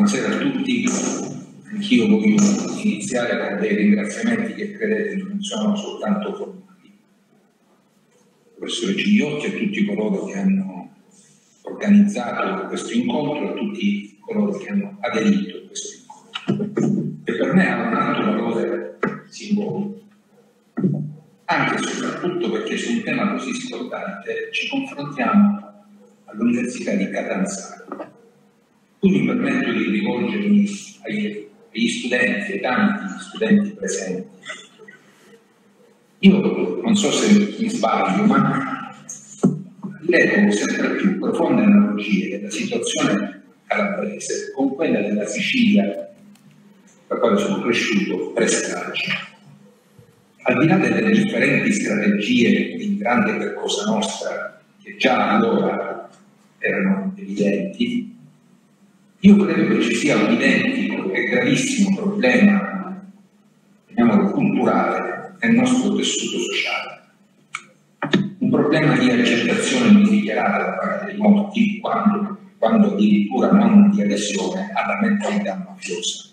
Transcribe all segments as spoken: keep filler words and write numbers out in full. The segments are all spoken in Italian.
Buonasera a tutti, anch'io voglio iniziare con dei ringraziamenti che credete non sono soltanto formali. Professore Gigliotti, a tutti coloro che hanno organizzato questo incontro, a tutti coloro che hanno aderito a questo incontro, che per me ha un alto valore simbolico, anche e soprattutto perché su un tema così importante ci confrontiamo all'Università di Catanzaro. Qui mi permetto di rivolgermi agli, agli studenti, ai tanti studenti presenti. Io non so se mi sbaglio, ma leggo sempre più profonde analogie della situazione calabrese con quella della Sicilia, per quale sono cresciuto, pre-strage. Al di là delle differenti strategie di grande per Cosa Nostra, che già allora erano evidenti, io credo che ci sia un identico e gravissimo problema, chiamiamolo culturale, nel nostro tessuto sociale. Un problema di accettazione non dichiarata da parte dei molti, quando, quando addirittura non di adesione alla mentalità mafiosa.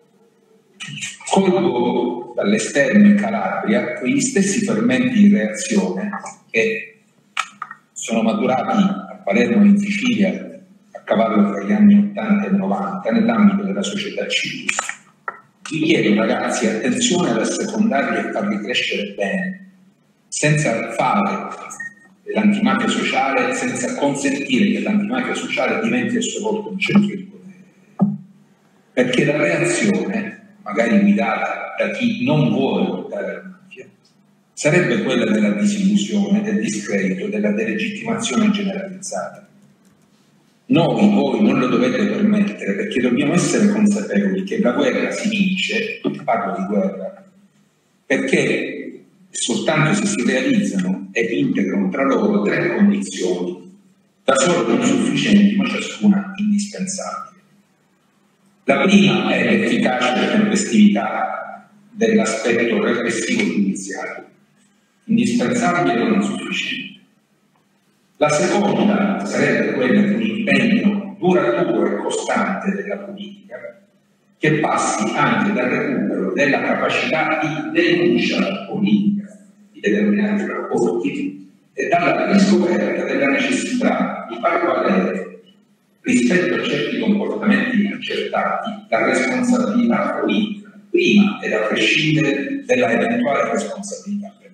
Colgo dall'esterno in Calabria quegli stessi fermenti di reazione che sono maturati a Palermo e in Sicilia a cavallo tra gli anni ottanta e novanta nell'ambito della società civile. Vi chiedo, ragazzi, attenzione ad assecondarli e farli crescere bene, senza fare dell'antimafia sociale, senza consentire che l'antimafia sociale diventi a sua volta un centro di potere. Perché la reazione, magari guidata da chi non vuole lottare la mafia, sarebbe quella della disillusione, del discredito, della delegittimazione generalizzata. Noi, voi non lo dovete permettere, perché dobbiamo essere consapevoli che la guerra si vince, parlo di guerra, perché soltanto se si realizzano ed integrano tra loro tre condizioni, da solo non sufficienti, ma ciascuna indispensabile. La prima è l'efficacia e la tempestività dell'aspetto repressivo giudiziario, indispensabile ma non sufficiente. La seconda sarebbe quella di un impegno duraturo e costante della politica, che passi anche dal recupero della capacità di denuncia politica di determinati rapporti e dalla riscoperta della necessità di far valere rispetto a certi comportamenti accertati la responsabilità politica, prima ed a prescindere dalla eventuale responsabilità penale.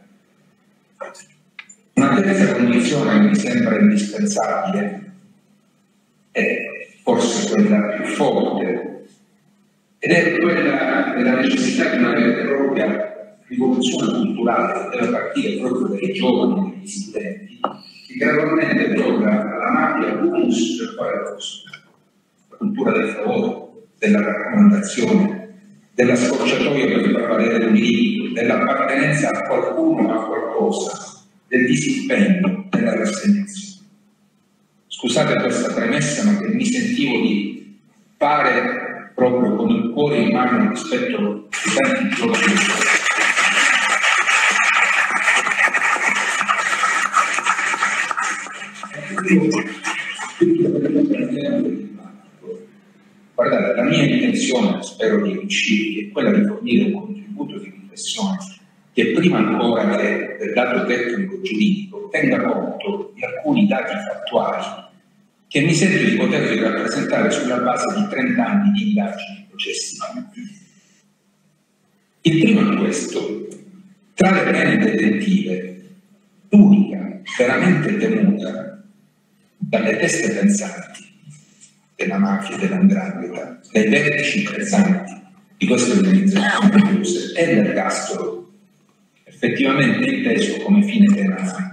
Una terza condizione che mi sembra indispensabile è forse quella più forte, ed è quella della necessità di una vera e propria rivoluzione culturale che deve partire proprio dai giovani e dagli studenti, che gradualmente provoca alla mafia l'humus del quale costo, la cultura del favore, della raccomandazione, della scorciatoia per far valere un diritto, dell'appartenenza a qualcuno o a qualcosa, del disimpegno, della rassegnazione. Scusate questa premessa, ma che mi sentivo di fare proprio con il cuore in mano rispetto ai tanti giovani. Guardate, la mia intenzione, spero di riuscire, è quella di fornire un contributo di riflessione che prima ancora che del dato tecnico giuridico tenga conto di alcuni dati fattuali che mi sento di potervi rappresentare sulla base di trenta anni di indagini processuali. Il primo è questo: tra le pene detentive, l'unica veramente temuta dalle teste pensanti della mafia e dell'andrangheta, dai vertici pesanti di queste organizzazioni mafiose, è l'ergastolo, effettivamente inteso come fine penale.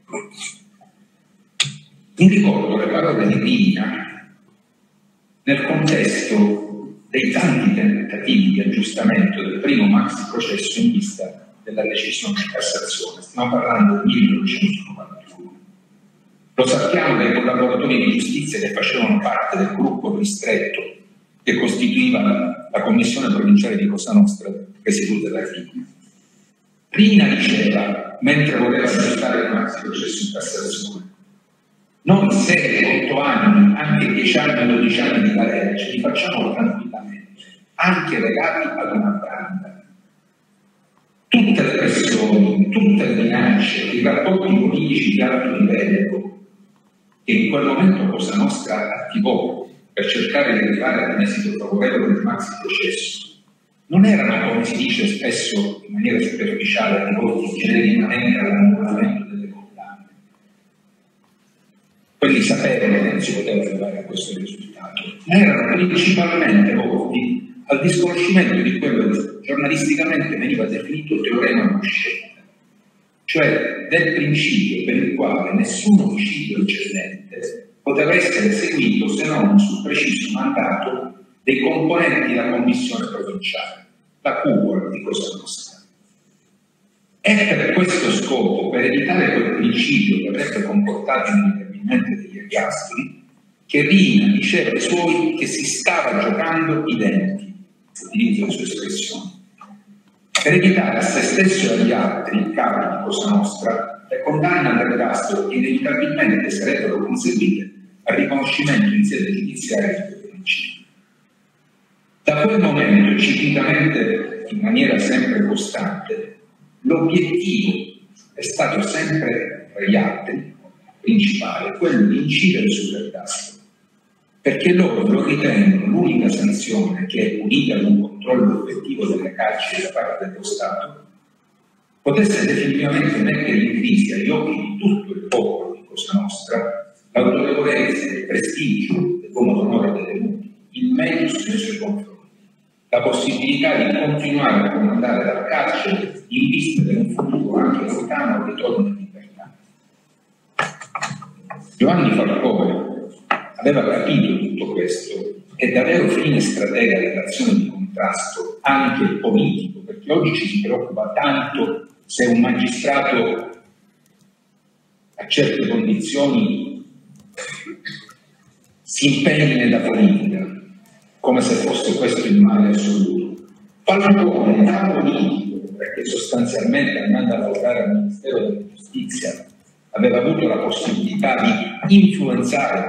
Mi ricordo le parole di Pina nel contesto dei tanti tentativi di aggiustamento del primo maxi processo in vista della decisione di Cassazione. Stiamo parlando del millenovecentonovantuno. Lo sappiamo dai collaboratori di giustizia che facevano parte del gruppo ristretto che costituiva la commissione provinciale di Cosa Nostra presieduta da Fini. Rina diceva, mentre voleva aggiustare il maxi processo in Cassazione, noi sette otto anni, anche dieci anni, dodici anni di galera, ce li facciamo comportamenti, anche legati ad una branda. Tutte le pressioni, tutte le minacce, i rapporti politici di alto livello che in quel momento Cosa Nostra attivò per cercare di arrivare ad un esito favorevole del maxi processo, non erano, come si dice spesso in maniera superficiale, rivolti genericamente all'annullamento delle condanne. Quelli sapevano che non si poteva arrivare a questo risultato, ma erano principalmente volti al disconoscimento di quello che giornalisticamente veniva definito teorema Buscetta, cioè del principio per il quale nessun omicidio eccellente poteva essere eseguito se non sul preciso mandato dei componenti della commissione provinciale, la cupola di Cosa Nostra. È per questo scopo, per evitare quel principio che avrebbe comportato inevitabilmente degli ergastoli, che Riina diceva ai suoi che si stava giocando i denti, utilizzo le sue espressioni, per evitare a se stesso e agli altri, il capo di Cosa Nostra, le condanne all'ergastolo che inevitabilmente sarebbero conseguite al riconoscimento in sede giudiziaria del principio. Da quel momento, ciclicamente, in maniera sempre costante, l'obiettivo è stato sempre tra gli altri, principale, quello di incidere sull'ergastolo, perché loro lo ritengono l'unica sanzione che è punita ad un controllo effettivo delle carceri da parte dello Stato, potesse definitivamente mettere in crisi agli occhi di tutto il popolo di Cosa Nostra l'autorevolezza e il prestigio dell'uomo d'onore dei detenuti, il medius nei suoi confronti, la possibilità di continuare a comandare dal carcere in vista di un futuro anche lontano ritorno in libertà. Giovanni Falcone aveva capito tutto questo e da vero fine stratega dell'azione di contrasto, anche politico, perché oggi ci si preoccupa tanto se un magistrato a certe condizioni si impegni nella politica, come se fosse questo il male assoluto. Falcone da politico, perché sostanzialmente andando a lavorare al Ministero della Giustizia aveva avuto la possibilità di influenzare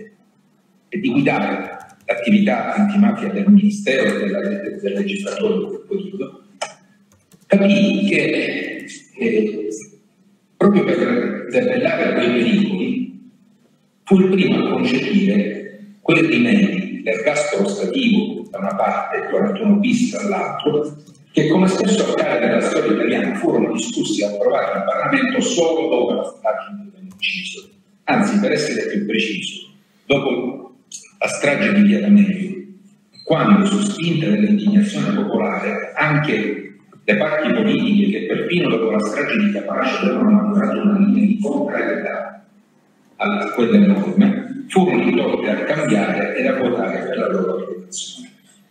e di guidare l'attività antimafia del Ministero e del, del legislatore di quel periodo, capì che eh, proprio per debellare quei pericoli fu il primo a concepire quei rimedi, l'ergastolo stativo da una parte e quarantuno bis dall'altro, che come spesso accade nella storia italiana furono discussi e approvati in Parlamento solo dopo la strage di ucciso. Anzi, per essere più preciso, dopo la strage di Via D'Amelio, quando su spinta dell'indignazione popolare anche le parti politiche che perfino dopo la strage di Capaci avevano maturato una linea di contrarietà a quelle norme, furono ridotte a cambiare e a votare per la loro approvazione.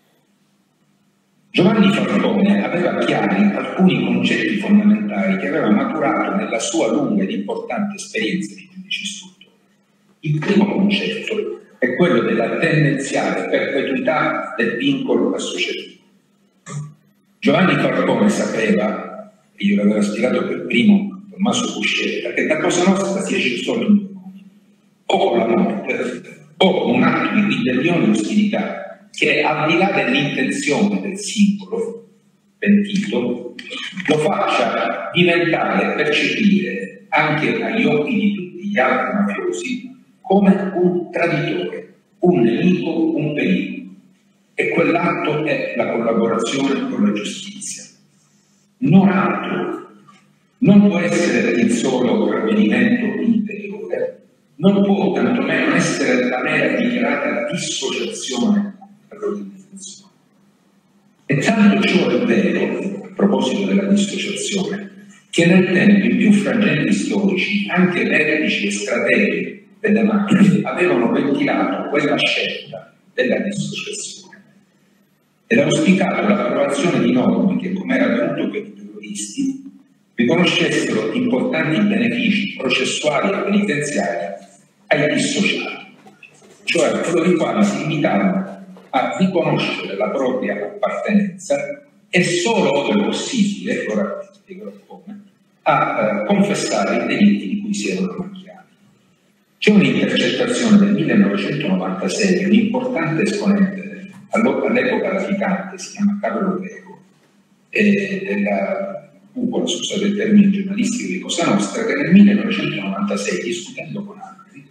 Giovanni Falcone aveva chiari alcuni concetti fondamentali che aveva maturato nella sua lunga ed importante esperienza di giudice istruttore. Il primo concetto è quello della tendenziale perpetuità del vincolo associativo. Giovanni Falcone sapeva, e io l'aveva spiegato per primo Tommaso Buscetta, che da Cosa Nostra si esce solo in due modi: o con la morte o con un atto di ribellione e ostilità che, al di là dell'intenzione del singolo pentito, lo faccia diventare e percepire anche agli occhi di tutti gli altri mafiosi come un traditore, un nemico, un pericolo. E quell'atto è la collaborazione con la giustizia. Non altro. Non può essere il solo ravvedimento interiore, non può tantomeno essere la mera dichiarata dissociazione dall'organizzazione. E tanto ciò è vero, a proposito della dissociazione, che nel tempo i più frangenti storici, anche vertici e strateghi delle macchine, avevano ventilato quella scelta della dissociazione ed auspicato l'approvazione di norme che, come era avvenuto per i terroristi, riconoscessero importanti benefici processuali e penitenziari ai dissociati, cioè a coloro i quali si limitavano a riconoscere la propria appartenenza e solo ove possibile, ora vi spiegherò come, a eh, confessare i delitti di cui si erano macchiati. C'è un'intercettazione del millenovecentonovantasei, un importante esponente all'epoca latitante, si chiama Carlo Greco, eh, della cupola, scusate il termine giornalistico di Cosa Nostra, che nel millenovecentonovantasei, discutendo con altri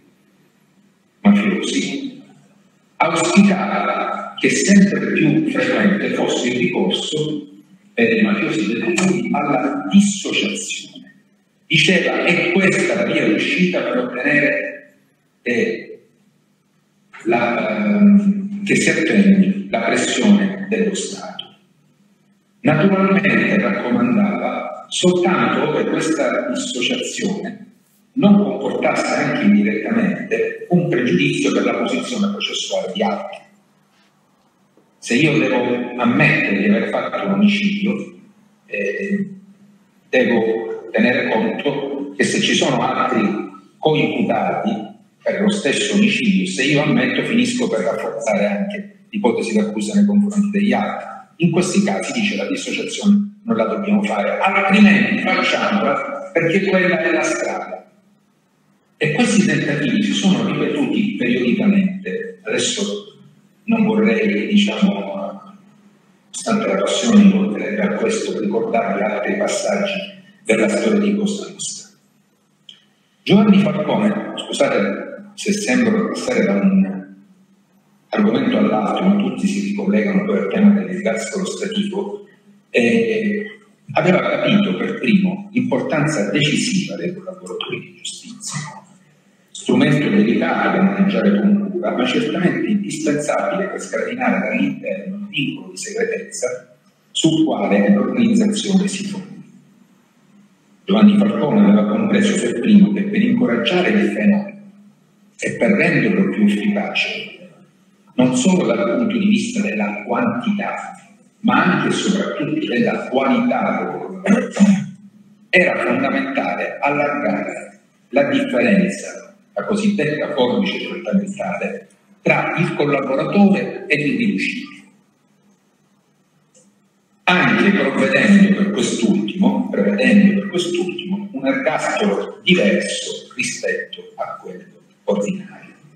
mafiosi, auspicava che sempre più frequente fosse il ricorso per i mafiosi detenuti alla dissociazione. Diceva: è questa la via d'uscita per ottenere eh, la, ehm, che si attenui la pressione dello Stato. Naturalmente raccomandava soltanto ove questa dissociazione non comportasse anche indirettamente un pregiudizio per la posizione processuale di altri. Se io devo ammettere di aver fatto un omicidio, eh, devo tenere conto che se ci sono altri coimputati per lo stesso omicidio, se io ammetto, finisco per rafforzare anche l'ipotesi d'accusa nei confronti degli altri. In questi casi, dice, la dissociazione non la dobbiamo fare, altrimenti facciamola, perché quella è la strada. E questi tentativi si sono ripetuti periodicamente. Adesso non vorrei, diciamo, stante la passione incontrerebbe a questo, ricordare altri passaggi della storia di Cosa Nostra. Giovanni Falcone, scusate se sembro passare da un argomento all'altro, ma tutti si ricollegano poi al tema dell'ergastolo stativo, eh, aveva capito per primo l'importanza decisiva dei collaboratori di giustizia, strumento delicato da maneggiare con cura, ma certamente indispensabile per scardinare dall'interno il vincolo di segretezza sul quale l'organizzazione si fonda. Giovanni Falcone aveva compreso per primo che per incoraggiare il fenomeno e per renderlo più efficace, non solo dal punto di vista della quantità, ma anche e soprattutto della qualità, era fondamentale allargare la differenza, la cosiddetta forbice trattamentale, tra il collaboratore e il riuscito, anche provvedendo per quest'ultimo, prevedendo per quest'ultimo un ergastolo diverso rispetto a quello ordinario.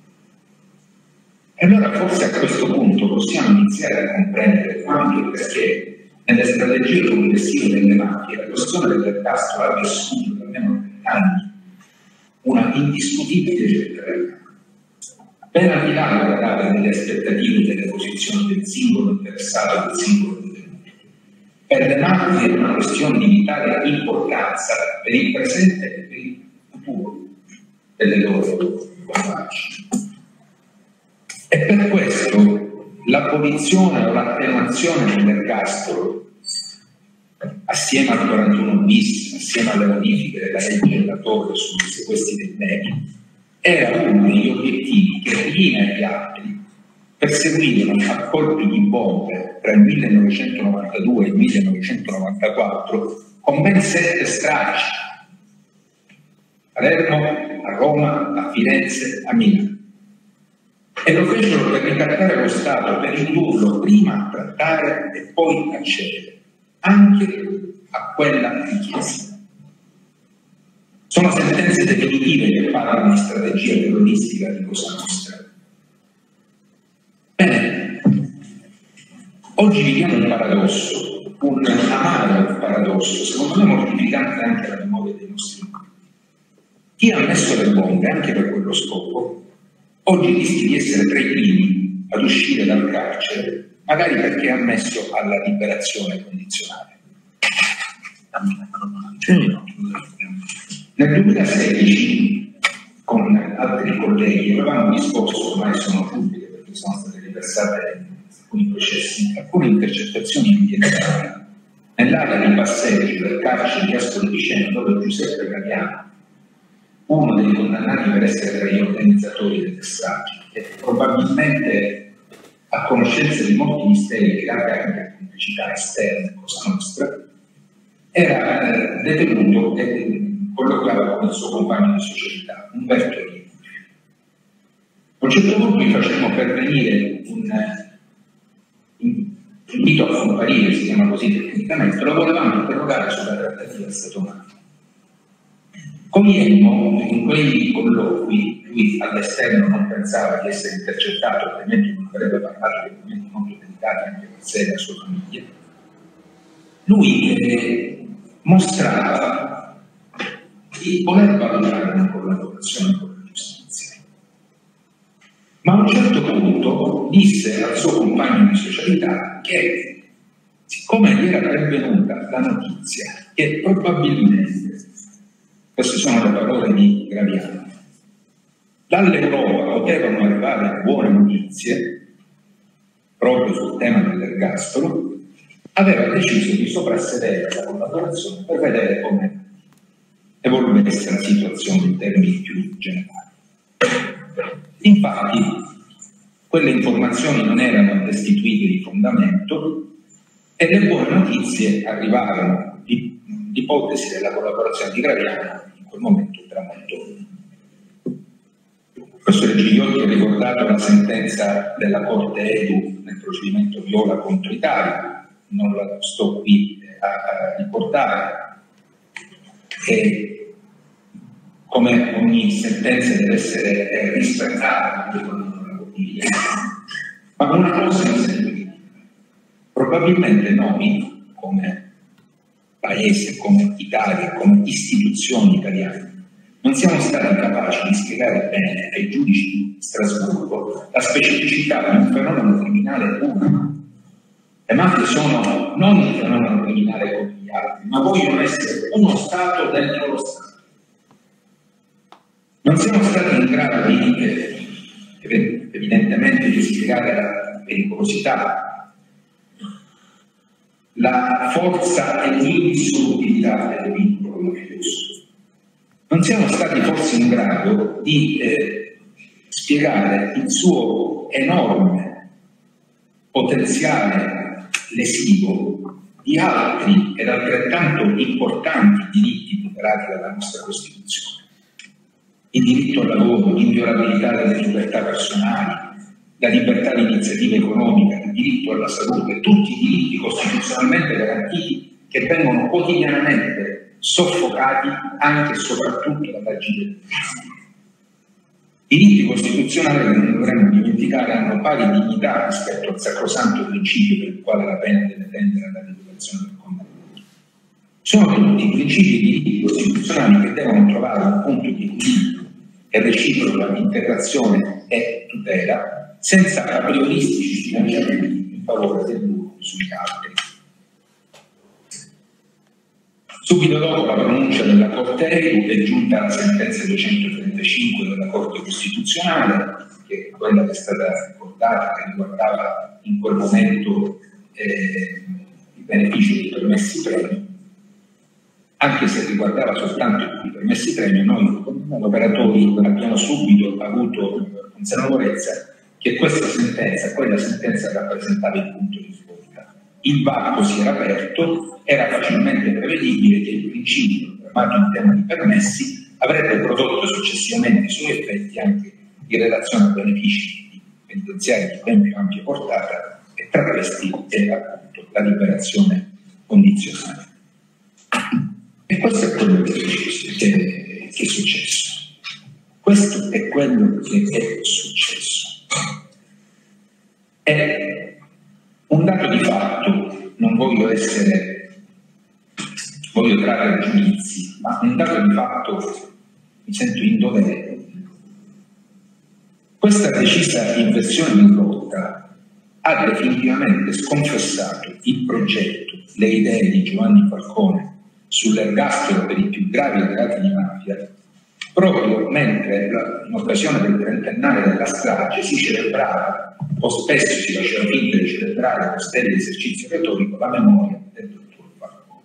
E allora forse a questo punto possiamo iniziare a comprendere anche perché nelle strategie complessive delle mafie la questione dell'ergastolo ha vissuto da almeno vent'anni una indiscutibile centralità. Appena al di là delle aspettative e delle posizioni del singolo interessato, del singolo detenuto. Per le mafie è una questione di vitale importanza per il presente e per il futuro delle loro compagini. E per questo l'abolizione o l'attenuazione dell'ergastolo, assieme al quarantuno bis, assieme alle modifiche della legge della Torre sui sequestri dei beni, era uno degli obiettivi che Riina e gli altri perseguivano a colpi di bombe tra il millenovecentonovantadue e il millenovecentonovantaquattro con ben sette stragi: a Palermo, a Roma, a Firenze, a Milano. E lo fecero per ricattare lo Stato, per indurlo prima a trattare e poi a cedere, anche a quella richiesta. Sono sentenze definitive che parlano di strategia terroristica di Cosa Nostra. Bene, oggi viviamo un paradosso, un amaro paradosso, secondo me mortificante anche alla memoria dei nostri figli. Chi ha messo le bombe anche per quello scopo oggi rischia di essere tra i primi ad uscire dal carcere, magari perché ha ammesso alla liberazione condizionale. Nel duemilasedici, con altri colleghi, avevamo disposto, ormai sono pubbliche perché sono state riversate alcuni processi, alcune intercettazioni ambientali nell'area di passeggio del carcere di Ascoli Piceno, dove Giuseppe Gagliano, uno dei condannati per essere tra gli organizzatori delle stragi, e probabilmente a conoscenza di molti misteri legati anche a complicità esterne a Cosa Nostra, era eh, detenuto e collocava con il suo compagno di socialità, Umberto Rini. A un certo punto gli facemmo pervenire un uh, invito a comparire, si chiama così tecnicamente, lo volevamo interrogare sulla trattativa stato-mafia. Cogliemmo in quei colloqui, lui all'esterno non pensava di essere intercettato, ovviamente non avrebbe parlato di argomenti molto delicati anche per sé e la sua famiglia, lui eh, mostrava di voler valutare una collaborazione con la giustizia. Ma a un certo punto disse al suo compagno di socialità che, siccome gli era pervenuta la notizia che probabilmente, queste sono le parole di Graviano, dall'Europa potevano arrivare buone notizie proprio sul tema dell'ergastolo, aveva deciso di soprassedere la collaborazione per vedere come evolvesse la situazione in termini più generali. Infatti, quelle informazioni non erano destituite di fondamento e le buone notizie arrivarono. L'ipotesi della collaborazione di Graviano in quel momento era molto. Il professore Gigliotti ha ricordato la sentenza della Corte Edu nel procedimento Viola contro Italia, non la sto qui a, a riportare. E come ogni sentenza deve essere rispettata, ma una cosa mi sento di dire: probabilmente noi, come Paese, come Italia, come istituzioni italiane, non siamo stati capaci di spiegare bene ai giudici di Strasburgo la specificità di un fenomeno criminale unico. Le mafie sono non un fenomeno criminale come gli altri, ma vogliono essere uno Stato dentro lo Stato. Non siamo stati in grado di, eh, evidentemente, di spiegare la pericolosità, la forza e l'indissolubilità del vincolo mafioso. Non siamo stati forse in grado di eh, spiegare il suo enorme potenziale lesivo di altri ed altrettanto importanti diritti tutelati dalla nostra Costituzione. Il diritto al lavoro, l'inviolabilità delle libertà personali, la libertà di iniziativa economica, il diritto alla salute, tutti i diritti costituzionalmente garantiti che vengono quotidianamente soffocati anche e soprattutto dall'agire. I diritti costituzionali, che non dovremmo dimenticare, hanno pari dignità rispetto al sacrosanto principio per il quale la pena deve tendere alla rieducazione del condannato. Sono tutti principi di diritti costituzionali che devono trovare un punto di equilibrio e reciproca integrazione e tutela, senza a prioristici sbilanciamenti in favore dell'uno sugli altri. Subito dopo la pronuncia della Corte Edu è giunta la sentenza duecentotrentacinque della Corte Costituzionale, che è quella che è stata ricordata, che riguardava in quel momento eh, i benefici dei permessi premio. Anche se riguardava soltanto i permessi premio, noi come operatori abbiamo subito avuto consapevolezza che questa sentenza, quella sentenza rappresentava il punto di svolta. Il varco si era aperto, era facilmente prevedibile che il principio programmato in tema di permessi avrebbe prodotto successivamente i suoi effetti anche in relazione a benefici penitenziari di ben più ampia portata, e tra questi è appunto la liberazione condizionale. E questo è quello che è, che è successo. Questo è quello che è successo. È un dato di fatto, non voglio essere, voglio trarre giudizi, ma un dato di fatto mi sento in dovere. Questa decisa inversione di rotta ha definitivamente sconfessato il progetto, le idee di Giovanni Falcone sull'ergastolo per i più gravi reati di mafia, proprio mentre in occasione del trentennale della strage si celebrava, o spesso si faceva finta di celebrare con sterile esercizio retorico, la memoria del dottor Falcone.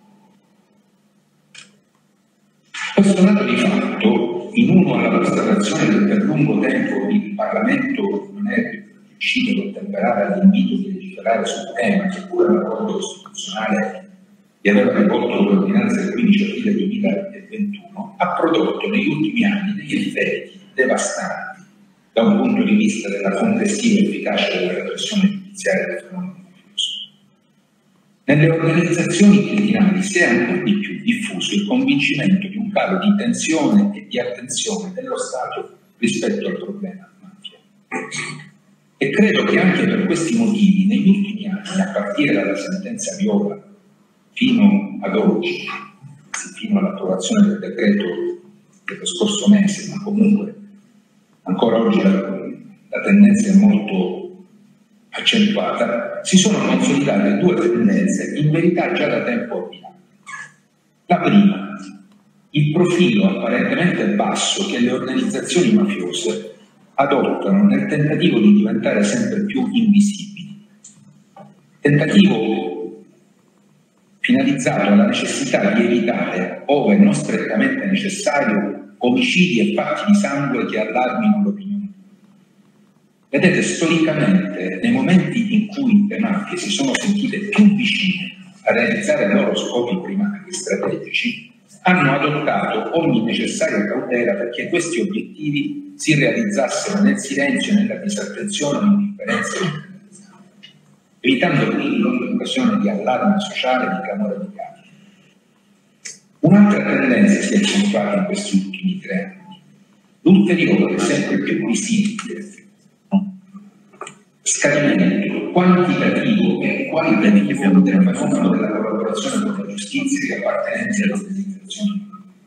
Questo dato di fatto, in uno alla constatazione che per lungo tempo il Parlamento non è riuscito ad ottemperare all'invito di legiferare sul tema, che pure la Corte Costituzionale gli aveva rivolto l'ordinanza del quindici aprile duemilaventuno, ha prodotto negli ultimi anni degli effetti devastanti da un punto di vista della complessiva efficacia della repressione giudiziaria del fenomeno mafioso. Nelle organizzazioni criminali si è ancora di più diffuso il convincimento di un calo di tensione e di attenzione dello Stato rispetto al problema mafia. E credo che anche per questi motivi, negli ultimi anni, a partire dalla sentenza Viola fino ad oggi, fino all'approvazione del decreto dello scorso mese, ma comunque ancora oggi la, la tendenza è molto accentuata, si sono consolidate due tendenze in verità già da tempo avviato. La prima, il profilo apparentemente basso che le organizzazioni mafiose adottano nel tentativo di diventare sempre più invisibili. Tentativo finalizzato alla necessità di evitare, ove non strettamente necessario, omicidi e fatti di sangue che allarmino l'opinione. Vedete, storicamente, nei momenti in cui le mafie si sono sentite più vicine a realizzare i loro scopi primari e strategici, hanno adottato ogni necessaria cautela perché questi obiettivi si realizzassero nel silenzio, nella disattenzione, nell'indifferenza, evitando quindi ogni occasione di allarme sociale, di clamore mediatico. Un'altra tendenza si è accentuata in questi ultimi tre anni, l'ulteriore, sempre più visibile, scadimento quantitativo e qualitativo del fenomeno della collaborazione con la giustizia e appartenenza alle organizzazioni.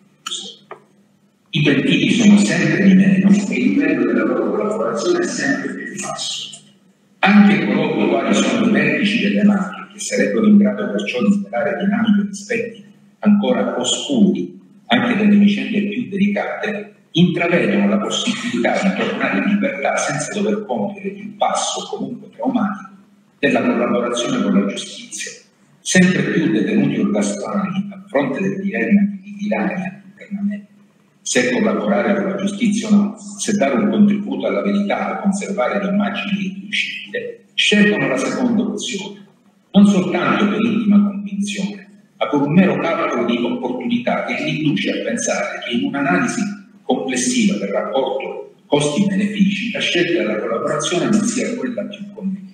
I pentiti sono sempre di meno e il livello della loro collaborazione è sempre più basso. Anche coloro i quali sono i vertici delle mafie, che sarebbero in grado perciò di svelare dinamiche e aspetti ancora oscuri, anche delle vicende più delicate, intravedono la possibilità di tornare in libertà senza dover compiere il passo comunque traumatico della collaborazione con la giustizia. Sempre più detenuti orgastonali a fronte del dilemma di dilania internamente, se collaborare con la giustizia o no, se dare un contributo alla verità o conservare l'immagine irriducibile, scelgono la seconda opzione, non soltanto per intima convinzione, ma per un mero calcolo di opportunità che li induce a pensare che in un'analisi complessiva del rapporto costi-benefici la scelta della collaborazione non sia quella più conveniente.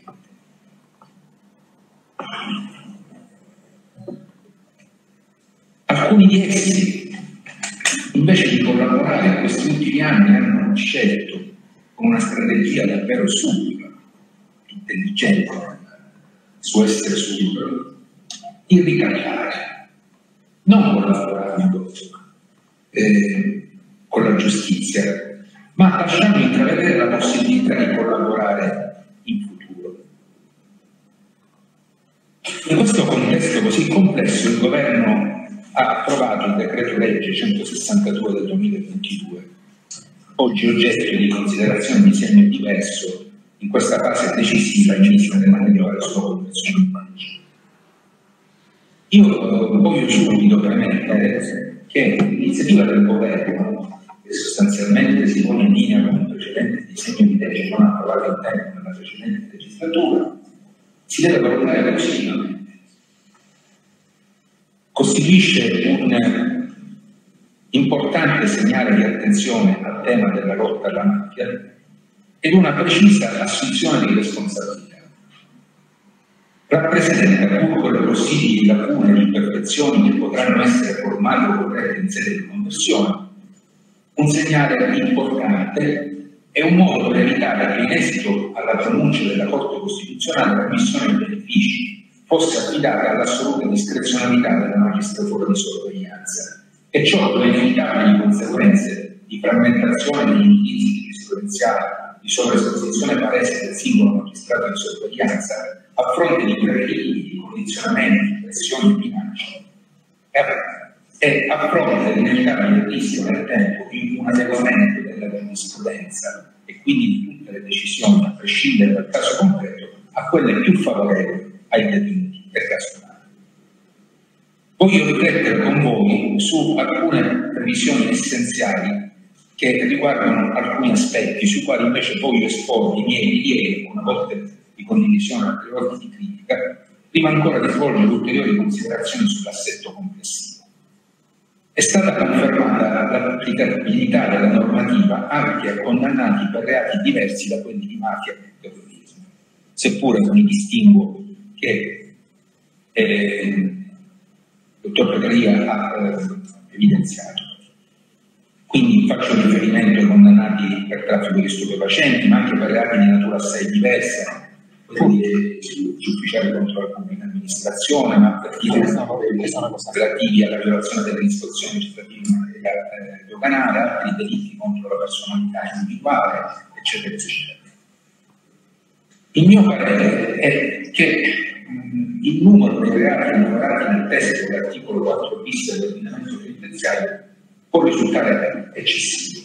Alcuni di essi, invece di collaborare in questi ultimi anni, hanno scelto con una strategia davvero subdola, intelligente, su essere subdolo, di ricattare, non collaborando eh, con la giustizia, ma lasciando intravedere la possibilità di collaborare in futuro. In questo contesto così complesso il governo ha approvato il decreto legge centosessantadue del duemilaventidue, oggi oggetto di considerazione di segno diverso in questa fase decisiva in vista della migliore sua conversione in legge. Io voglio subito premettere che l'iniziativa del governo, che sostanzialmente si pone in linea con il precedente disegno di legge non approvato in tempo nella precedente legislatura, si deve valutare positivamente. Costituisce un importante segnale di attenzione al tema della lotta alla mafia ed una precisa assunzione di responsabilità. Rappresenta, pur con le possibili lacune e imperfezioni che potranno essere formali o corrette in sede di conversione, un segnale importante e un modo per evitare che in esito alla pronuncia della Corte Costituzionale la missione dei benefici fosse affidata all'assoluta discrezionalità della magistratura di sorveglianza e ciò con inevitabili conseguenze di frammentazione degli indizi giurisprudenziali, di sovraesposizione palese del singolo magistrato di sorveglianza a fronte di prerequisiti, di condizionamenti, pressioni e minacce, e a fronte dell'inevitabile rischio nel tempo di un adeguamento della giurisprudenza e quindi di tutte le decisioni, a prescindere dal caso concreto, a quelle più favorevoli ai detenuti ergastolati. Voglio riflettere con voi su alcune previsioni essenziali che riguardano alcuni aspetti sui quali invece voglio esporre i miei rilievi, una volta di condivisione, altre volte di critica, prima ancora di svolgere ulteriori considerazioni sull'assetto complessivo. È stata confermata l'applicabilità della normativa anche a condannati per reati diversi da quelli di mafia e terrorismo, seppure con il distinguo che eh, il dottor Pecaria ha eh, evidenziato. quindi faccio riferimento ai condannati per traffico di stupefacenti, ma anche per reati di natura assai diversa, quelli di ufficiali contro la pubblica amministrazione, ma per dire relativi alla violazione delle disposizioni legislative in materia eh, doganale, altri delitti contro la personalità individuale, eccetera, eccetera. Il mio parere è che mh, il numero dei reati annoverati nel testo dell'articolo quattro bis dell'ordinamento penitenziario può risultare eccessivo.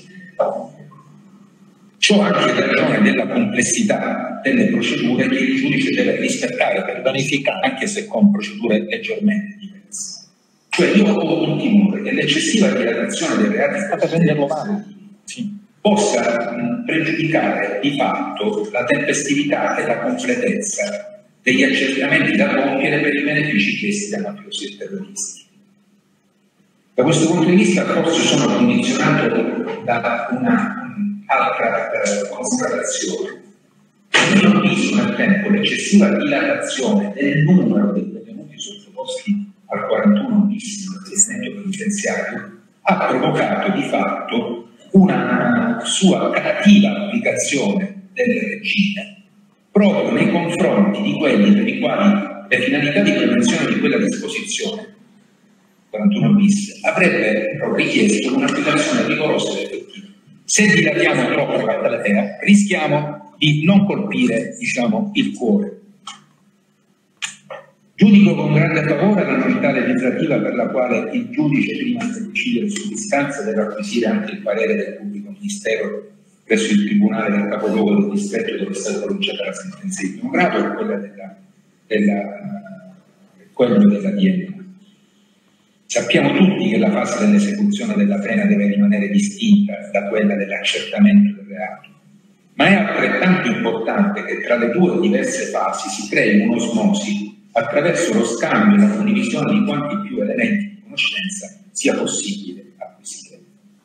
Ciò anche in ragione della complessità delle procedure che il giudice deve rispettare per verificare, anche se con procedure leggermente diverse. Cioè io ho un timore che l'eccessiva dilatazione dei reati sì. possa mh, pregiudicare di fatto la tempestività e la completezza degli accertamenti da compiere per i benefici chiesti da mafiosi e terroristi. Da questo punto di vista forse sono condizionato da una altra eh, constatazione. Non ho visto nel tempo l'eccessiva dilatazione del numero dei detenuti sottoposti al quarantuno bis del sistema penitenziario ha provocato di fatto una sua cattiva applicazione del regime proprio nei confronti di quelli per i quali le finalità di prevenzione di quella disposizione quarantuno bis avrebbe richiesto un'applicazione rigorosa ed effettiva. Se dilatiamo troppo la platea, rischiamo di non colpire, diciamo, il cuore. Giudico con grande favore la novità legislativa per la quale il giudice, prima di decidere sull'istanza, deve acquisire anche il parere del pubblico ministero presso il tribunale del capoluogo del distretto dove è stata pronunciata la sentenza di primo grado e quella della, della, quello della D N A. Sappiamo tutti che la fase dell'esecuzione della pena deve rimanere distinta da quella dell'accertamento del reato, ma è altrettanto importante che tra le due diverse fasi si crei un'osmosi attraverso lo scambio e la condivisione di quanti più elementi di conoscenza sia possibile acquisire.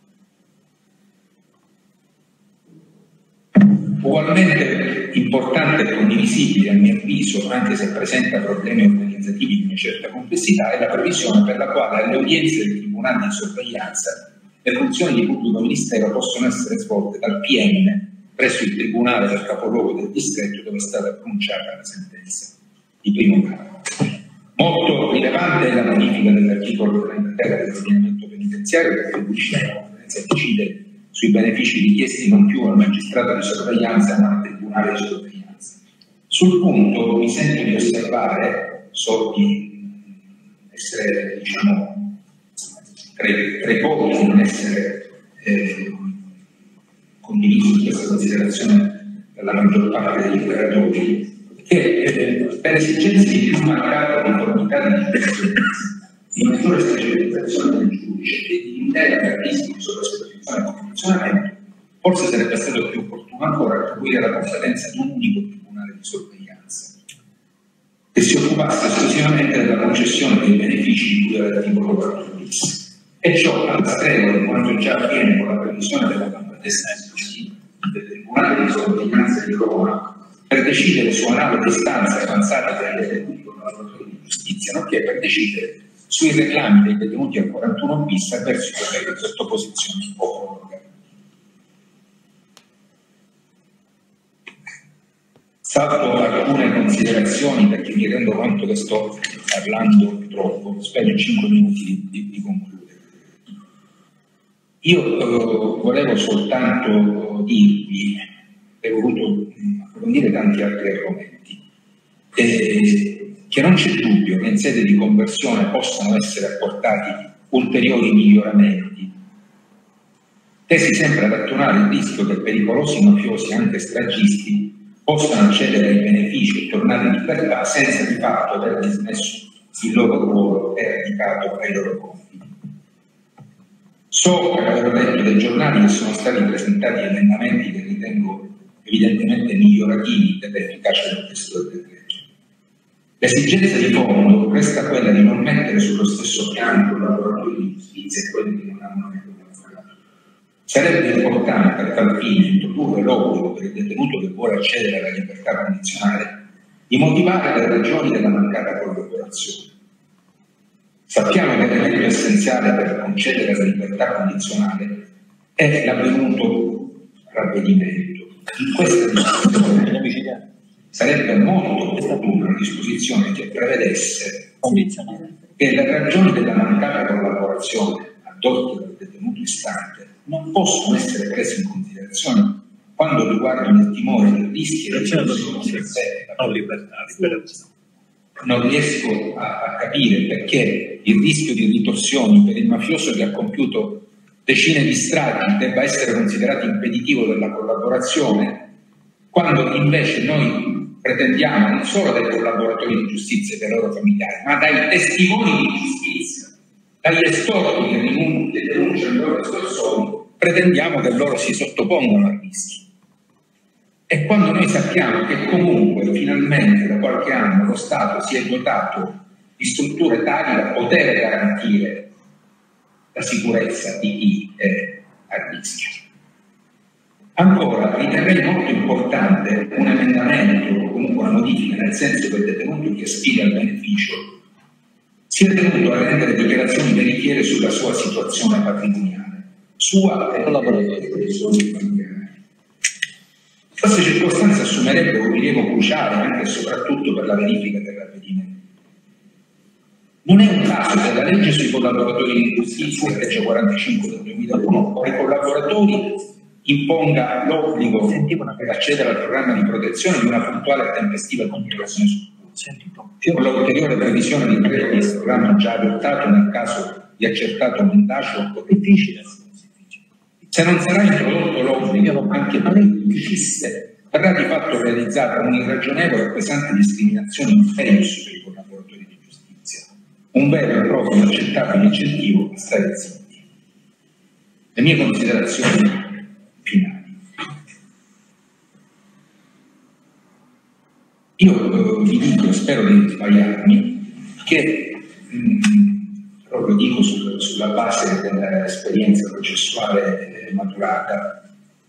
Ugualmente importante e condivisibile, a mio avviso, anche se presenta problemi organizzativi di una certa complessità, è la previsione per la quale alle udienze del Tribunale di sorveglianza le funzioni di pubblico ministero possono essere svolte dal P M presso il Tribunale del capoluogo del distretto dove è stata pronunciata la sentenza di primo grado. Molto rilevante è la modifica dell'articolo trentatré dell'ordinamento penitenziario che attribuisce alla conferenza decidere sui benefici richiesti non più al magistrato di sorveglianza ma al tribunale di sorveglianza. Sul punto mi sento di osservare, so di essere, diciamo, tra i pochi a non essere eh, condiviso in questa considerazione dalla maggior parte degli operatori, che eh, per esigenze di più marcata uniformità di giustizia, di maggiore specializzazione del giudice e di intera caratteristica di sovrasposizione e funzionamento, forse sarebbe stato più opportuno ancora attribuire la competenza di un unico tribunale di sorveglianza che si occupasse esclusivamente della concessione dei benefici di cui all'articolo quattro bis, e ciò alla stregua di quanto già avviene con la previsione della competenza esclusiva del tribunale di sorveglianza di Roma per decidere su analoghe istanze avanzate per i detenuti collaboratori di giustizia, nonché per decidere sui reclami dei detenuti al quarantuno bis verso i poteri di sottoposizione o proroga. Salvo alcune considerazioni, perché mi rendo conto che sto parlando troppo, spero in cinque minuti di, di, di concludere. Io eh, volevo soltanto dirvi, ho voluto approfondire tanti altri argomenti, eh, che non c'è dubbio che in sede di conversione possano essere apportati ulteriori miglioramenti, tesi sempre ad attenuare il rischio che pericolosi mafiosi, anche stragisti, possano accedere ai benefici e tornare in libertà senza di fatto aver dismesso il loro ruolo e radicato ai loro compiti. So, per aver letto dai giornali, che sono stati presentati emendamenti che ritengo evidentemente migliorativi dell'efficacia del testo del decreto. L'esigenza di fondo resta quella di non mettere sullo stesso piano i collaboratori di giustizia e quelli che non hanno mai collaborato. Sarebbe importante per tal fine introdurre l'obbligo per il detenuto che vuole accedere alla libertà condizionale di motivare le ragioni della mancata collaborazione. Sappiamo che l'elemento essenziale per concedere la libertà condizionale è l'avvenuto ravvedimento. In questa discussione sarebbe molto opportuna una disposizione che prevedesse che le ragioni della mancata collaborazione addotte dal detenuto istante non possono essere prese in considerazione quando riguardano il timore del rischio di non riesco a, a capire perché il rischio di ritorsioni per il mafioso che ha compiuto decine di stragi debba essere considerato impeditivo della collaborazione, quando invece noi pretendiamo non solo dai collaboratori di giustizia e dai loro familiari, ma dai testimoni di giustizia, dagli estorti che denunciano i loro estorsori, pretendiamo che loro si sottopongano a rischi. E quando noi sappiamo che comunque finalmente da qualche anno lo Stato si è dotato di strutture tali da poter garantire la sicurezza di chi è a rischio. Ancora, riterrei molto importante un emendamento o comunque una modifica nel senso che il detenuto che aspira al beneficio sia tenuto a rendere dichiarazioni veritiere sulla sua situazione patrimoniale, sua e dei suoi familiari. Queste circostanze assumerebbero un rilievo cruciale anche e soprattutto per la verifica del ravvedimento. Non è un caso che la legge sui collaboratori di giustizia, la legge quarantacinque del duemilauno, ai collaboratori imponga l'obbligo per accedere al programma di protezione di una puntuale e tempestiva comunicazione sul punto, con l'ulteriore previsione di tre questo programma già adottato nel caso di accertato montaggio o difficile. Se non sarà introdotto l'obbligo anche per le pubbliciste, verrà di fatto realizzata un'irragionevole e pesante discriminazione in face per i collaboratori di giustizia, un vero e proprio inaccettabile incentivo a stare zitti. Le mie considerazioni finali. Io eh, vi dico, spero di sbagliarmi, che mh, proprio dico sul, sulla base dell'esperienza processuale eh, maturata,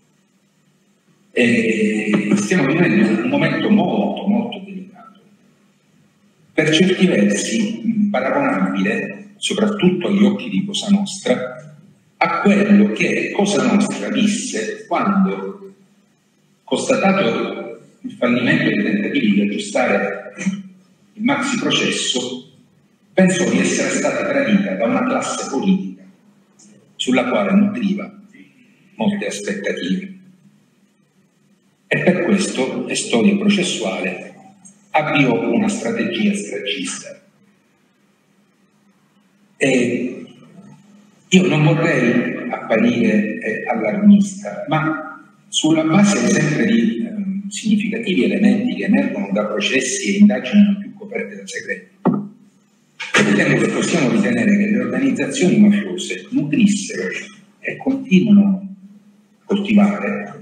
e stiamo vivendo un momento molto molto delicato, per certi versi paragonabile, soprattutto agli occhi di Cosa Nostra, a quello che Cosa Nostra disse quando, constatato il fallimento dei tentativi di aggiustare il maxi processo, pensò di essere stata tradita da una classe politica sulla quale nutriva molte aspettative. E per questo, e storia processuale, avviò una strategia stragista. E io non vorrei apparire eh, allarmista, ma sulla base sempre di eh, significativi elementi che emergono da processi e indagini non più coperte da segreti, ritengo che possiamo ritenere che le organizzazioni mafiose nutrissero e continuano a coltivare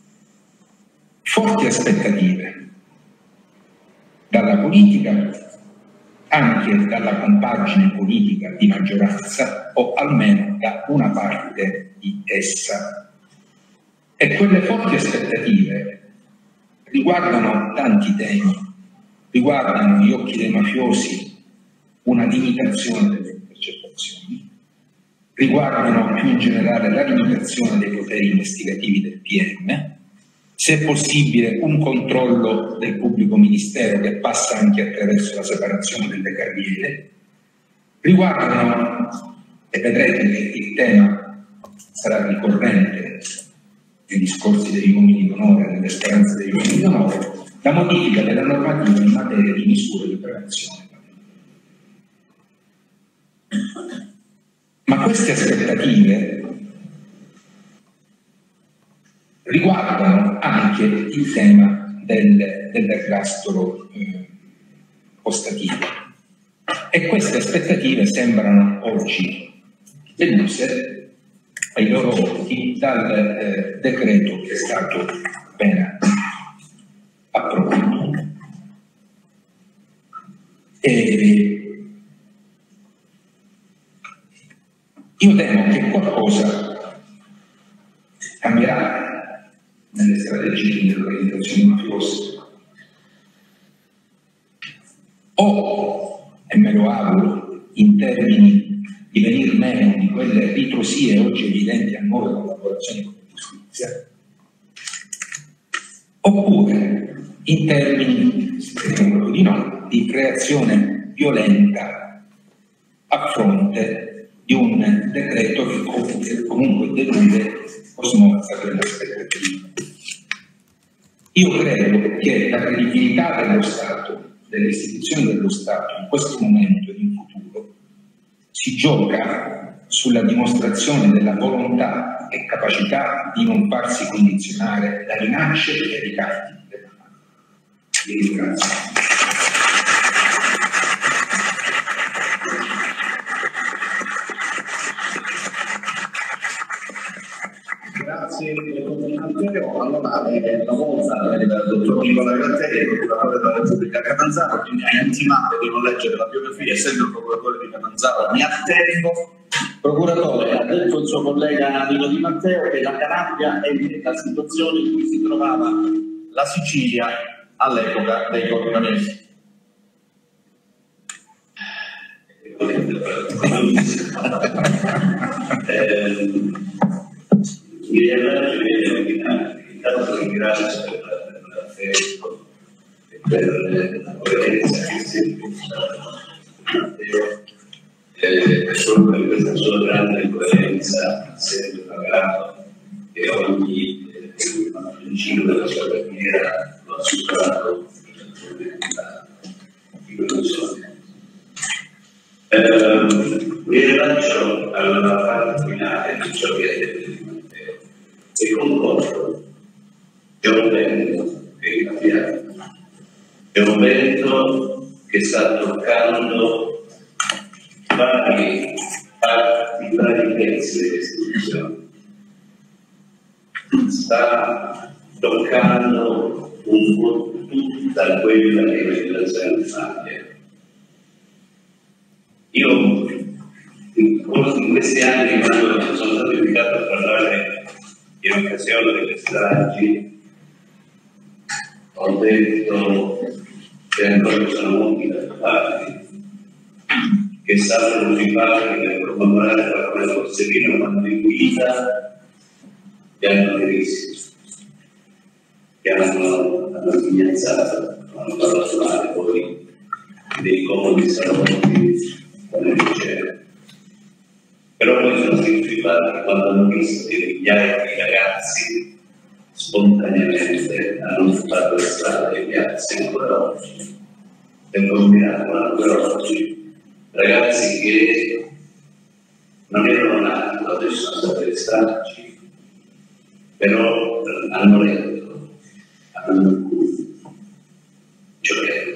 forti aspettative dalla politica, anche dalla compagine politica di maggioranza, o almeno da una parte di essa. E quelle forti aspettative riguardano tanti temi, riguardano agli occhi dei mafiosi una limitazione delle intercettazioni, riguardano più in generale la limitazione dei poteri investigativi del P M, se è possibile un controllo del pubblico ministero che passa anche attraverso la separazione delle carriere, riguardano, e vedrete che il tema sarà ricorrente nei discorsi degli uomini d'onore, nelle speranze degli uomini d'onore, la modifica della normativa in materia di misure di prevenzione. Ma queste aspettative riguardano anche il tema del, dell'ergastolo eh, ostativo, e queste aspettative sembrano oggi deluse ai loro occhi dal eh, decreto che è stato appena approvato. E io temo che qualcosa cambierà nelle strategie delle organizzazioni mafiose, o, e me lo auguro, in termini di venir meno di quelle ritrosie oggi evidenti a nuove collaborazioni con la giustizia, oppure in termini, speriamo di no, di creazione violenta a fronte di un decreto che comunque delude o smorza quelle aspettative. Io credo che la credibilità dello Stato, delle istituzioni dello Stato in questo momento e in futuro si gioca sulla dimostrazione della volontà e capacità di non farsi condizionare da minacce e ricatti della mano. Vi ringrazio. Grazie Matteo. Allora, eh, la volta del dottor Nicola Gratteri, procuratore della Repubblica Catanzaro, quindi ha intimato di non leggere la biografia, essendo il procuratore di Catanzaro mi attengo. Procuratore, ha detto il suo collega Nino Di Matteo che la Calabria è la situazione in cui si trovava la Sicilia all'epoca dei Corleonesi. eh, Mi riallaccio intanto ringrazio per l'affetto e per la coerenza che si è solo per questa sua grande coerenza sempre pagato e ogni principio della sua carriera lo ha superato di produzione. Mi riallaccio alla parte finale di ciò che è e concordo, è un vento che è cambiato, è un vento che sta toccando vari parti, vari pezzi delle istituzioni, sta toccando un po' tutta quella che è la situazione di famiglia. Io in questi anni, quando sono stato invitato a parlare in occasione delle stragi, ho detto che ancora ci sono molti da fare, che stavano sui palchi per commemorare qualcosa Borsellino quando in guida li hanno derisi, che hanno, hanno sghignazzata, hanno parlato male poi dei comodi salotti come diceva. Però poi sono stati sui palchi quando hanno visto che migliaia di ragazzi spontaneamente hanno fatto le strade e le piazze ancora oggi. È un miracolo ancora oggi. Ragazzi che non erano nati quando ci sono state le stragi, però hanno letto, hanno giocato.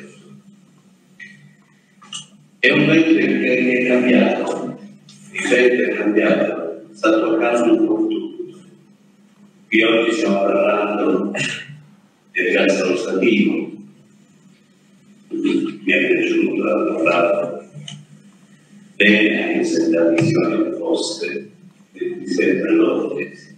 È un vento che è cambiato. Il vento è cambiato, sta toccando un po' tutto. Qui oggi stiamo parlando del gas rostativo. Mi è piaciuto, l'ha lavorato bene anche se la visione opposte di sempre l'ordine.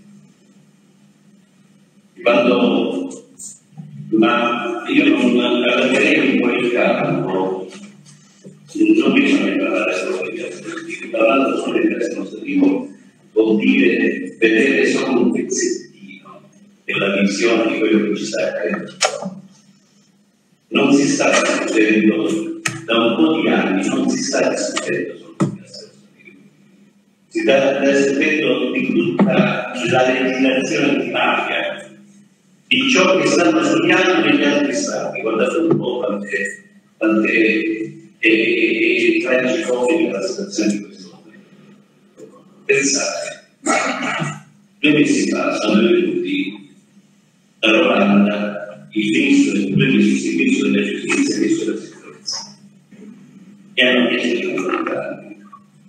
Quando, ma io non allargherei un po' il campo. Non bisogna parlare solo di gas rostativo, parlando solo di gas rostativo vuol dire vedere solo un pezzettino della visione di quello che ci sta accadendo. Non si sta discutendo da un po' di anni, non si sta discutendo solo di gas rostativo, si sta discutendo di tutta la legislazione antimafia, di ciò che stanno studiando negli altri stati. Guardate un po' quante, quante e tragicomica della situazione di questo momento. Pensate, due mesi fa sono venuti dall'Olanda il ministro del ministro della giustizia e il ministro della sicurezza e hanno chiesto di confrontarmi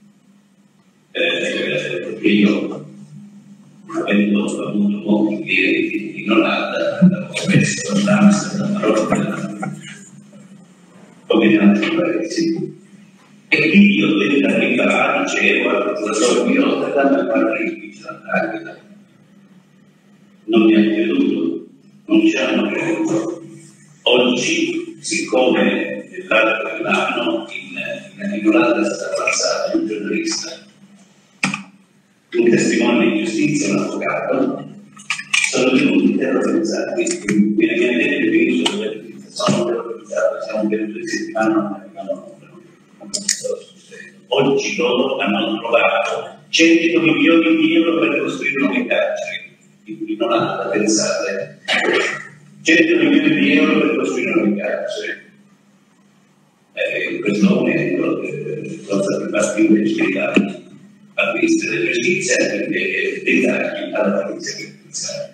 eh, perché io, avendo avuto molti clienti in Olanda, andavo spesso ad Amsterdam, a Rotterdam, come in altri paesi. E qui io detto che la dicevo al professore di Rotterdam a parlare di Sant'Agata. Non mi ha creduto, non ci hanno creduto. Oggi, siccome nell'arco dell'anno in, in ignorante è stata avanzata, un giornalista, un testimone di giustizia, un avvocato, sono venuti terrorizzati. Viene detto che sono terrorizzati, siamo venuti settimana, non arrivano. Oggi loro hanno trovato cento milioni di euro per costruire nuove carceri. Quindi non hanno da pensare. cento milioni di euro per costruire nuove carceri. Eh, in questo momento eh, sono stati rimasti invece dei tagli al Ministero della Giustizia e dei tagli alla Polizia Penitenziaria.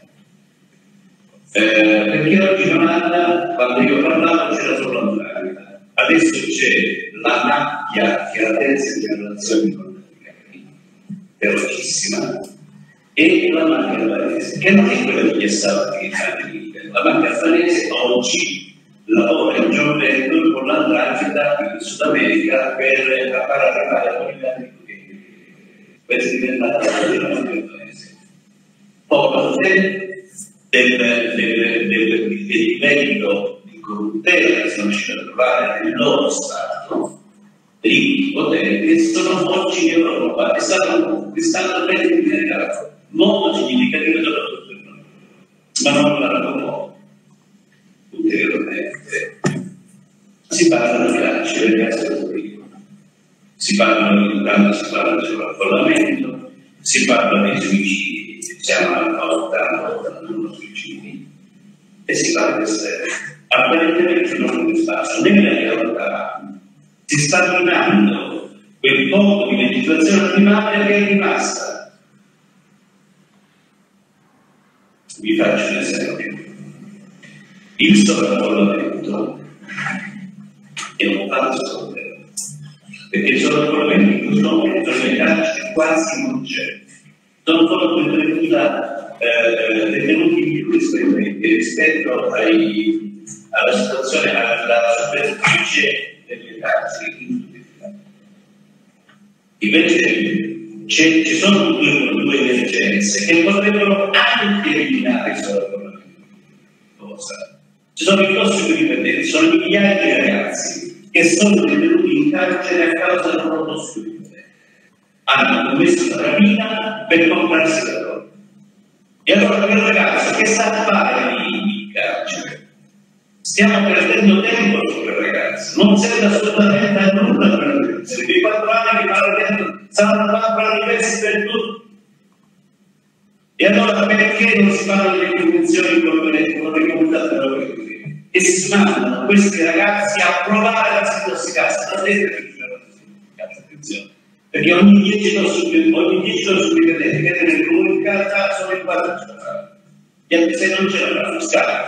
Eh, perché oggi non hanno, quando io parlavo c'era solo l'Antartide, adesso c'è la macchia che è la terza generazione di colonnelli, velocissima, e la macchia albanese, che non è quella degli stati italiani. La macchia albanese oggi lavora in giornale con l'Antartide in Sud America per far arrivare con i dati questi diventati la macchia albanese. Poi del, del, del, del livello di corruttela che sono riusciti a trovare nel loro Stato, ricchi, potenti, che sono oggi in Europa e stanno conquistando bene il mercato, molto significativo soprattutto per noi, ma non l'hanno ulteriormente. Si parla di carcere del gas pubblico, si parla di intanto si parla di sovraffollamento, si parla di suicidi. Siamo all'ottanta suicidi e si parla di esterno. Apparentemente non c'è spazio, nella realtà si sta minando quel poco di legislazione antimafia che è rimasta. Vi faccio un esempio. Il sovraffollamento è un falso problema, perché il sovraffollamento in questo momento nelle carceri quasi non c'è. Sono solo duemila eh, detenuti in più rispetto, rispetto ai, alla situazione, alla superficie delle carceri. Invece ci sono due, due emergenze che potrebbero anche eliminare il sovraffollamento. Ci sono i tossicodipendenti, sono migliaia di ragazzi che sono detenuti in carcere a causa del loro tossicodipendente. Hanno commesso una rapina per comprarsi la droga. E allora quel ragazzo che sa fare lì in carcere? Stiamo perdendo tempo su quel ragazzo, non serve assolutamente a nulla per la pensione. Dei quattro anni che fanno dentro saranno quattro anni diversi per tutti. E allora perché non si fanno le convenzioni con le, con le comunità terroristiche? E si mandano questi ragazzi a provare la situazione. Non deve attenzione. Perché ogni dieci tossicodipendenti che nel comune di casa sono in quattro giornate. E anche se non c'è la fiscale.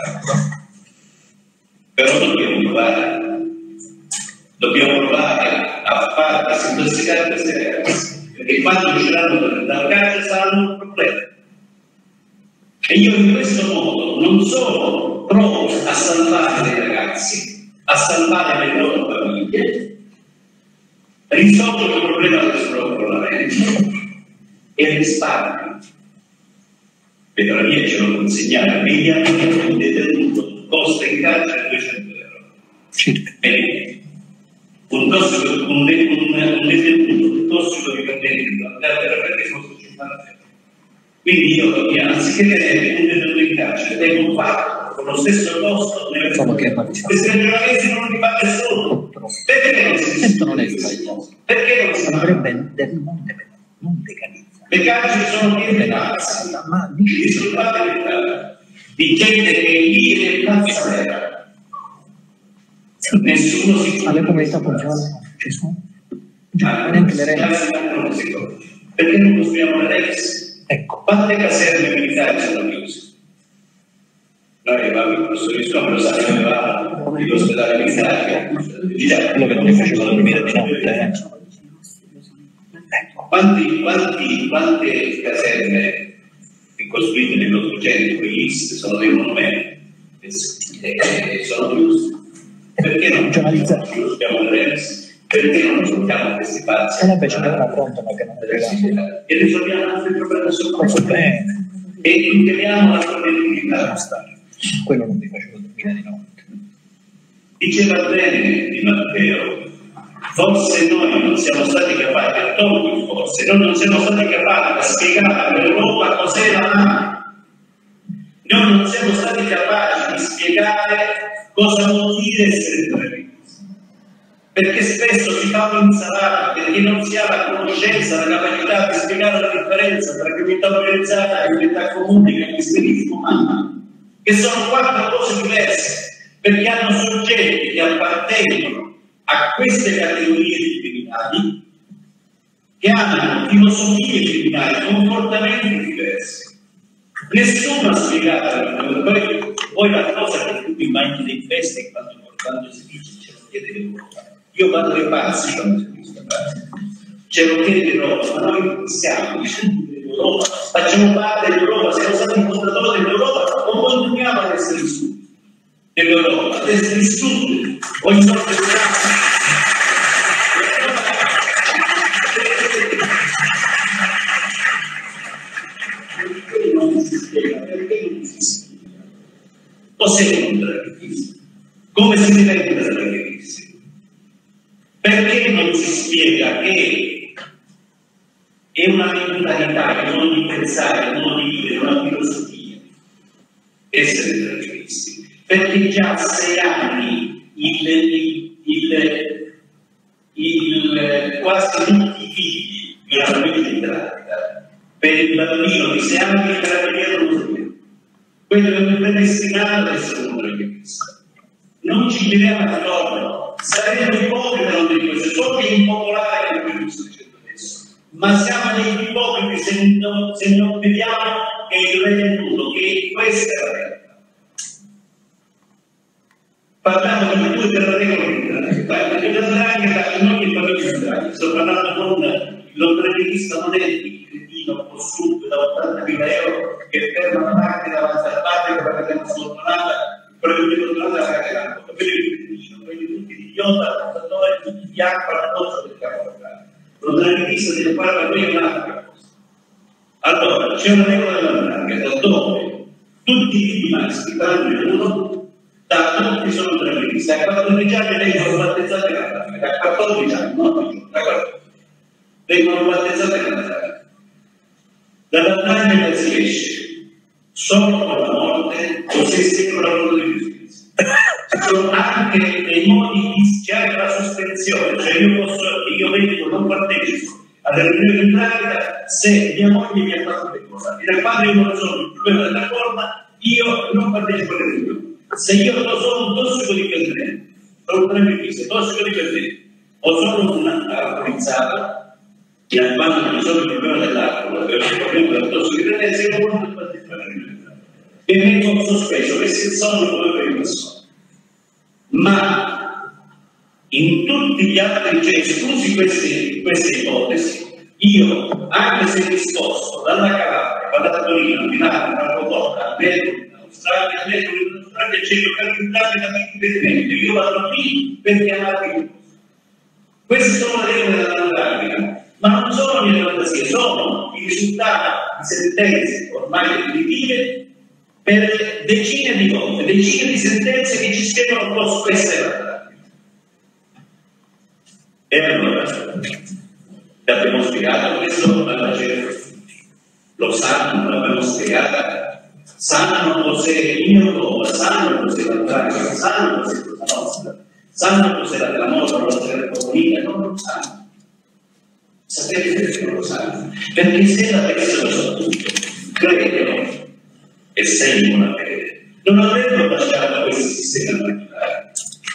Però dobbiamo provare. Dobbiamo provare a far disintossicare queste ragazze. Perché quando usciranno dal carcere saranno un problema. E io in questo modo non sono provo a salvare dei ragazzi, a salvare le loro famiglie, risolvo il problema del sovraffollamento e risparmio. Per la mia ce l'ho consegnato negli anni un detenuto costa in carcere duecento euro. Bene. Un tossico, un, un, un detenuto tossicodipendente in carcere perché costa cinquanta euro. Quindi io, anziché tenere un detenuto in carcere, tengo un fatto con lo stesso costo nelle persone. Questi ragionamenti non li fa nessuno. Perché non si Questo non è sbagliato. Perché non si Andrebbe non non legalizzare. Le carceri sono piene di pazzi, ma di gente che è lì e pazza vera. Nessuno si alle comunità funzionano, ci sono. Ma neanche le regole. Perché non costruiamo le regole? Ecco. Quante caserme militari sono chiuse? Noi avevamo il professor Viscomo, sa che avevamo l'ospedale militare. Quello che non mi faceva dormire di notte. Quanti, quanti, quante caserme costruite nell'Ottocento, quell'Ist, sono dei monumenti, e sono chiusi? Perché non costruiamo le regole? Perché non risolviamo questi pazzi? E invece ne una pronta ma che non deve e risolviamo altri problemi sopra bene e tuteliamo la problematicità. Quello non mi faceva dormire di notte. Diceva bene di Matteo Forse noi non siamo stati capaci, a tolto forse, noi non siamo stati capaci di spiegare all'Europa cos'è la nave. Noi non siamo stati capaci di spiegare cosa vuol dire essere trevisti. Perché spesso si fa un'insalata, perché non si ha la conoscenza, la capacità di spiegare la differenza tra criminalità organizzata e criminalità comunica e cristianismo umano, che sono quattro cose diverse, perché hanno soggetti che appartengono a queste categorie di criminali che hanno filosofie criminali, comportamenti diversi. Nessuno ha spiegato, poi, poi la cosa che tu mi mangi dei festi quando, quando si dice ce lo chiede l'Europa. Io vado ai pazzi quando si dice ce lo chiede l'Europa, ma noi siamo l'Europa, facciamo parte dell'Europa, siamo stati fondatori dell'Europa o continuiamo ad essere vissuti dell'Europa, ad essere vissuti ogni volta che cos'è un traghettista? Come si diventa traghettista? Perché non si spiega che è una mentalità, che non di pensare, non di vivere, una filosofia essere traghettisti? Perché già a sei anni il, il, il, il, quasi tutti i figli di una famiglia in pratica, per il bambino di sei anni che era veniato quello che è predestinato ad essere un traghettista. Non ci giriamo attorno, saremo ipocriti non di questo, so che è impopolare quello che sto dicendo adesso, ma siamo degli ipocriti se non, se non vediamo che il renduto, che questa è la realtà. Parliamo di due della regola di Draghi, perché la Draghi non è famiglia di Draghi, sto parlando con lo traghettista non è il cretino possuto da ottantamila euro che ferma la macchina davanti al padre perché l'hanno sfortunata, quello che non la cagata, quello è il cretino, quelli tutti di idiota, tutti di acqua addosso del capo. Lo traghettista deve fare per me un'altra cosa. Allora, c'è una regola della Draghi, dove tutti i figli maschi, tranne uno, da tutti sono traghettisti. A quattordici anni vengono battezzati la Draghi, a quattordici anni, non più, da quattordici. Vengono battezzate la Draghi. Dalla Draghi si esce solo con la morte o se si con la volontà di giustizia. Ci sono anche dei modi di c'è anche la sospensione, cioè io posso, io vedo, non partecipo alla riunione di pratica se mia moglie mi ha fatto le cose. E il padre io non sono il problema della forma, io non partecipo alle riunioni. Se io sono un tossico dipendente, sono un traghettista, tossico dipendente, o sono un alcolizzato, che al bando non sono il problema dell'alcol, per il problema del tossicodipendente, io non posso partecipare alle riunioni. E vengo sospeso, che si sono due persone. Ma in tutti gli altri, cioè esclusi queste, queste ipotesi, io, anche se mi sposto dalla Calabria, vado da Torino, a Milano, a Rototta, a Belgio, in Australia, a Belgio, in Australia, c'è localizzati da dipendenti, io vado lì per chiamarli cose. Queste sono le regole della pratica, ma non sono mie fantasie, sono i risultati di sentenze ormai definitive per decine di volte, decine di sentenze che ci spiegano cosa può essere la pratica. E allora, l'abbiamo spiegato questo alla gente, lo sanno, l'abbiamo spiegato, sanno cos'è in Europa, sanno cos'è la pratica, sanno cos'è la nostra, sanno cos'è la clamorosa, la nostra repubblica, non lo sanno. Sapete perché non lo sanno? Perché se l'avessero saputo, credono e seguono la fede, non avrebbero lasciato questo sistema naturale.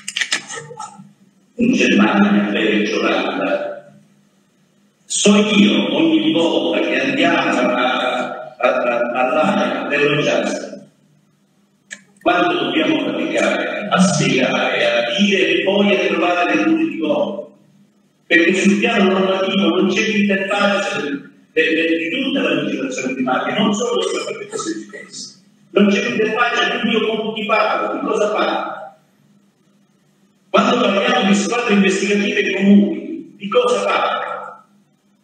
In Germania, Belgio, Olanda, so io ogni volta che andiamo all'area dell'Ojazza, quando dobbiamo praticare, a spiegare, a dire e poi a trovare dei punti di conto, perché sul piano normativo non c'è l'interfaccia di tutta la legislazione climatica, non solo sulla protezione di questo. Non c'è l'interfaccia di io con chi parlo, di cosa parlo. Quando parliamo di squadre investigative comuni, di cosa parlo?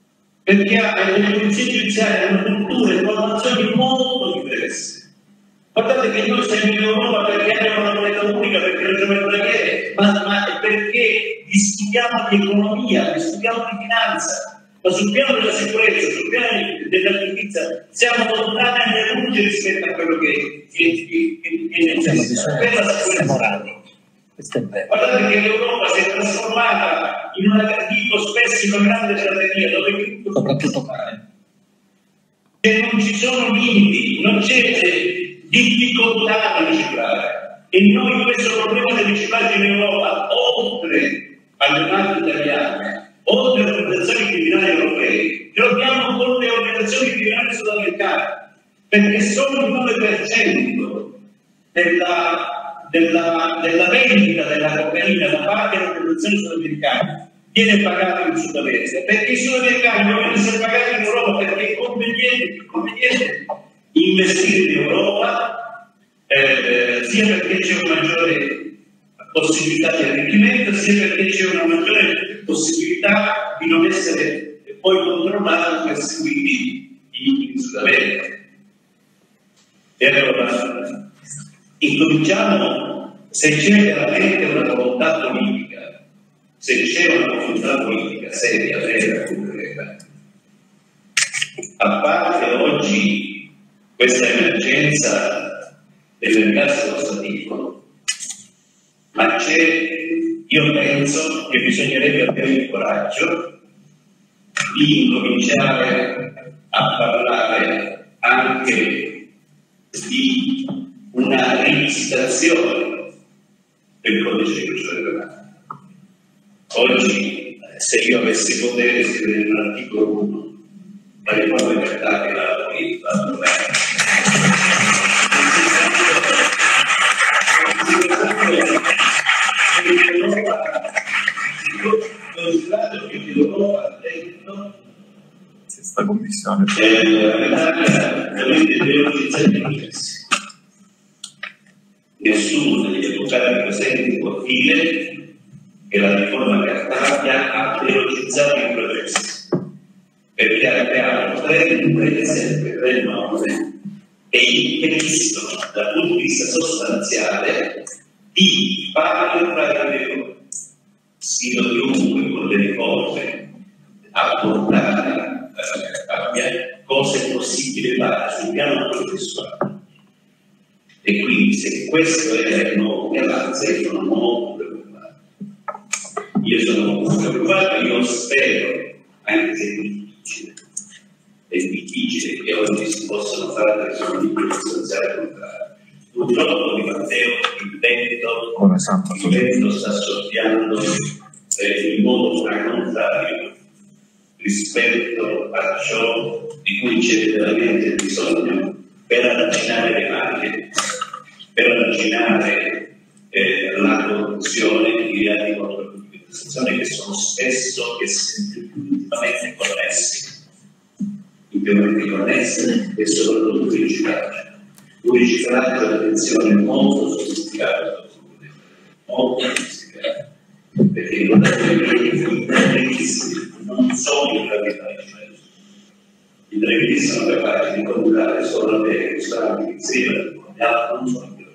Perché le polizie giudiziarie hanno culture e formazioni molto diverse. Guardate che noi siamo in Europa perché abbiamo una moneta unica, perché non abbiamo il preghiere, ma, ma perché discutiamo di economia, discutiamo di finanza, ma sul piano della sicurezza, sul piano della giustizia, siamo lontani anni luce rispetto a quello che, che, che, che, che necessita. Per la sicurezza. Questo è vero. Guardate che l'Europa si è trasformata in una, dico spesso, in una grande strategia dove soprattutto fare. E non ci sono limiti, non c'è difficoltà a riciclare. E noi questo problema del riciclaggio in Europa, oltre alle mafie italiane, oltre alle organizzazioni criminali europee, ce l'abbiamo con le organizzazioni criminali sudamericane, perché solo il nove per cento della Della, della vendita della cocaina da parte delle organizzazioni sudamericane viene pagato in Sud America, perché i sudamericani vogliono essere pagati in Europa perché è conveniente, più conveniente investire in Europa, eh, sia perché c'è una maggiore possibilità di arricchimento, sia perché c'è una maggiore possibilità di non essere poi controllati per seguiti in, in Sud America. E allora incominciamo, se c'è veramente una volontà politica, se c'è una volontà politica seria, vera, concreta, a parte oggi questa emergenza dell'ergastolo statico, ma c'è, io penso che bisognerebbe avere il coraggio di incominciare a parlare anche di una rivisitazione del codice di procedura penale. Oggi, se io avessi potere scrivere in un articolo uno la riforma libertà che la politica al governo, considerato che l'Europa ha detto questa commissione l'Italia deve utilizzare i processi. Nessuno degli avvocati presenti può dire che la riforma Cartabia ha velocizzato i processi, perché ha creato tre imprese, tre norme che impediscono dal punto di vista sostanziale di fare entrare le riforme. Sino chiunque con le riforme a portare eh, abbia cose possibili fare sul piano processuale. E quindi se questo è il nuovo Galanza, io sono molto preoccupato. Io sono molto preoccupato, io spero, anche se è difficile, è difficile che oggi si possano fare delle soluzioni sostanziali contrarie. Purtroppo di Matteo il vento, il vento sta soffiando eh, in modo contrario rispetto a ciò di cui c'è veramente bisogno per arginare le mafie, per arginare eh, la corruzione, i reati contro la pubblicazione che sono spesso e sempre più intimamente connessi, intimamente connessi e soprattutto il riciclaggio. Un riciclaggio, attenzione, molto sofisticato, molto sofisticato, perché guardate i draghisti non sono i draghisti. I draghisti sono capaci di condurre solo per ristoranti in sera, gli altri non sono più.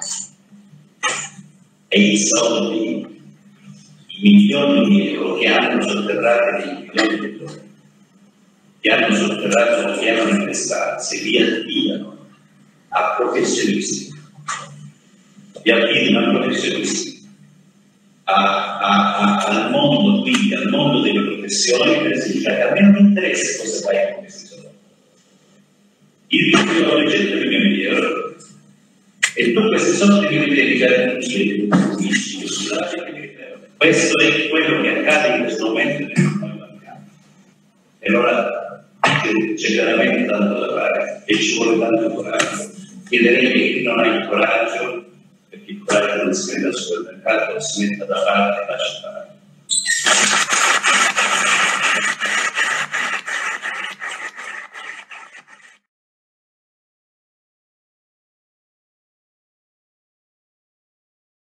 E i soldi, i milioni di euro che hanno sotterrato dei milioni di euro, che hanno sotterrato o che hanno investato, se li attivano a professionisti, li attivano a professionisti, a, a, a, al mondo, quindi al mondo delle professioni, per esempio, a me non interessa cosa fai con questi soldi. Il rischio di cento milioni di euro e tu questi soldi li devi garantire, questo è quello che accade in questo momento nel sistema bancario. E allora c'è veramente tanto da fare e ci vuole tanto coraggio. Chiederei che chi non ha il coraggio, perché il coraggio non si mette al supermercato, si metta da parte e lascia fare.